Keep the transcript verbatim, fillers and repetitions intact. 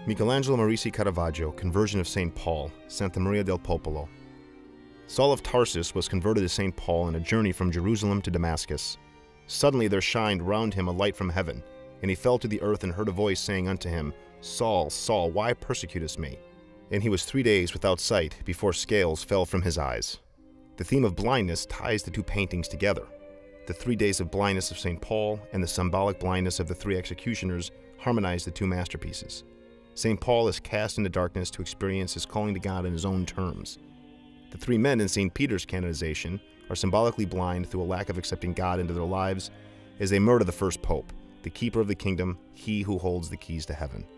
Michelangelo Merisi Caravaggio, Conversion of Saint Paul, Santa Maria del Popolo. Saul of Tarsus was converted to Saint Paul in a journey from Jerusalem to Damascus. Suddenly there shined round him a light from heaven, and he fell to the earth and heard a voice saying unto him, Saul, Saul, why persecutest me? And he was three days without sight before scales fell from his eyes. The theme of blindness ties the two paintings together. The three days of blindness of Saint Paul and the symbolic blindness of the three executioners harmonize the two masterpieces. Saint Paul is cast into darkness to experience his calling to God in his own terms. The three men in Saint Peter's canonization are symbolically blind through a lack of accepting God into their lives as they murder the first pope, the keeper of the kingdom, he who holds the keys to heaven.